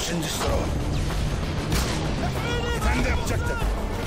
Search and destroy. Defend the objective.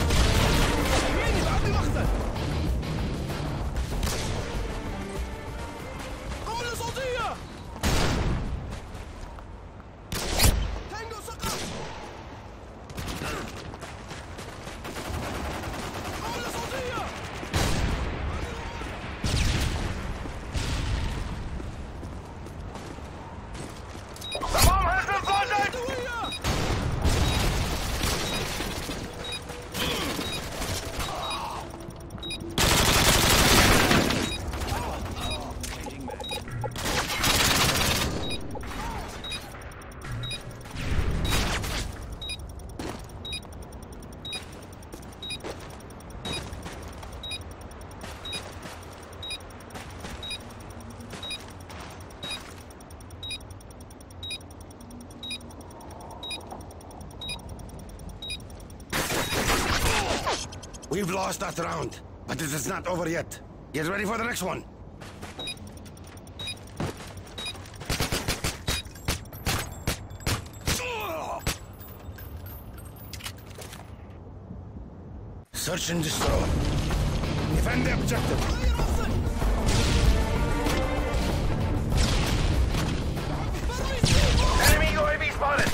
We've lost that round, but it is not over yet. Get ready for the next one. Search and destroy. Defend the objective. Enemy UAV spotted.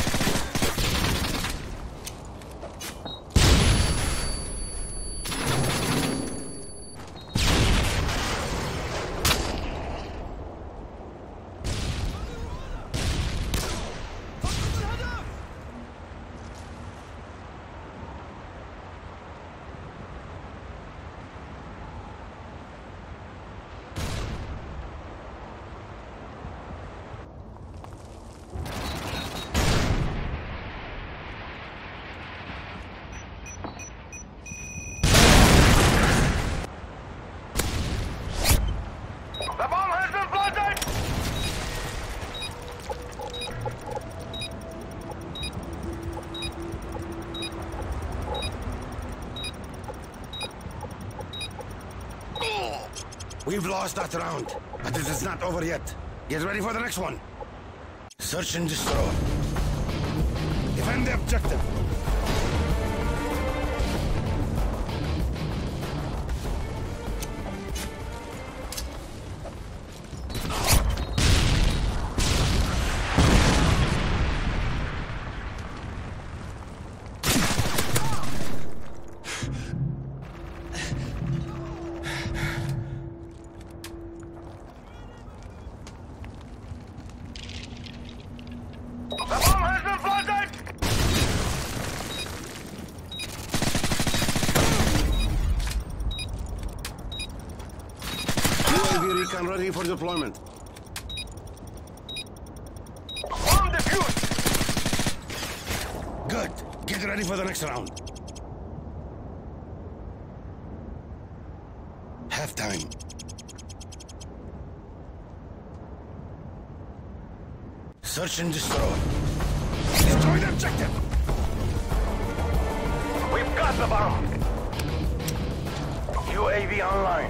We've lost that round, but it is not over yet. Get ready for the next one. Search and destroy. Defend the objective. UAV recon ready for deployment. Bomb defused! Good. Get ready for the next round. Halftime. Search and destroy. Destroy the objective! We've got the bomb! UAV online.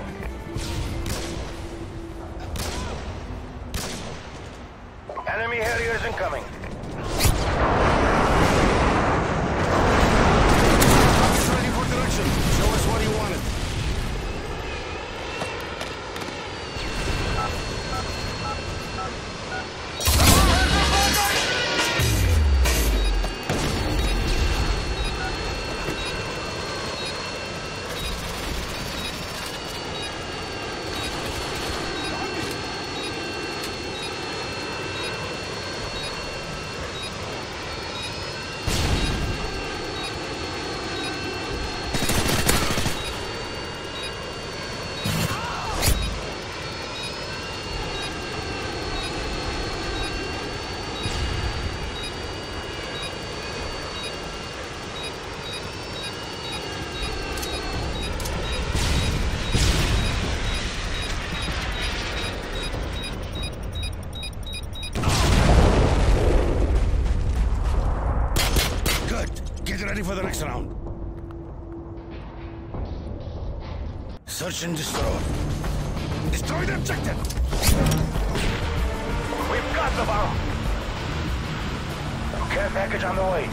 Enemy Harriers incoming. Ready for direction. Show us what you wanted. Ready for the next round. Search and destroy. Destroy the objective! We've got the bomb! Care package on the way.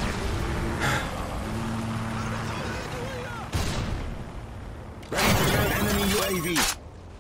Ready to ground enemy UAV.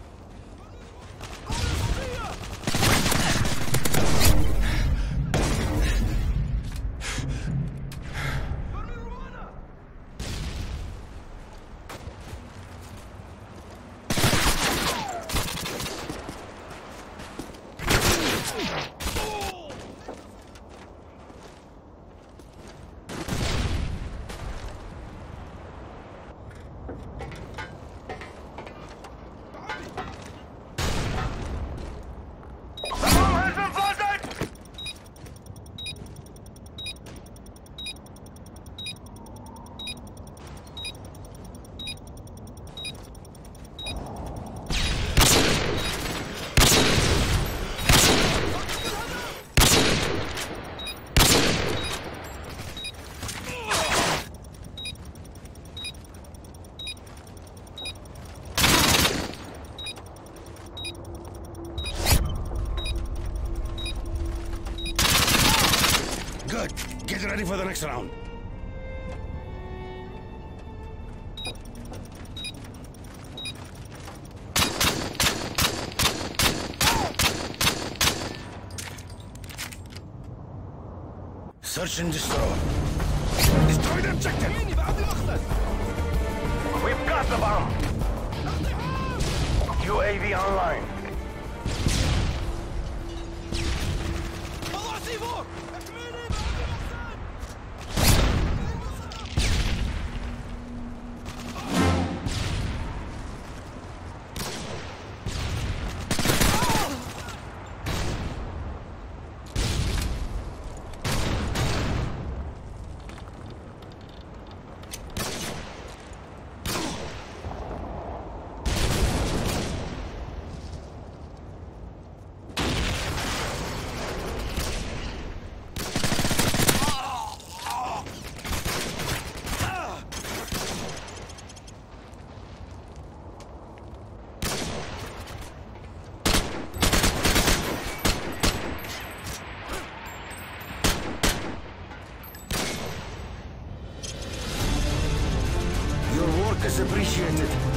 Good. Get ready for the next round. Search and destroy. Destroy the objective. We've got the bomb. UAV online. Your work is appreciated.